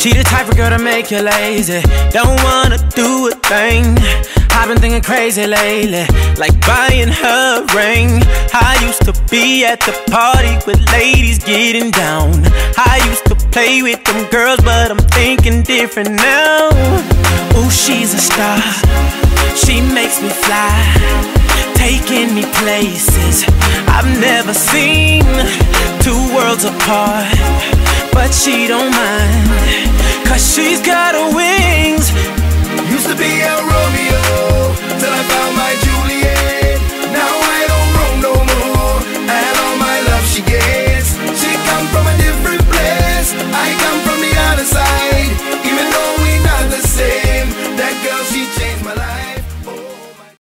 She the type of girl to make you lazy, don't wanna do a thing. I've been thinking crazy lately, like buying her a ring. I used to be at the party with ladies getting down. I used to play with them girls, but I'm thinking different now. Ooh, she's a star, she makes me fly, taking me places I've never seen. Two worlds apart, but she don't mind, 'cause she's got a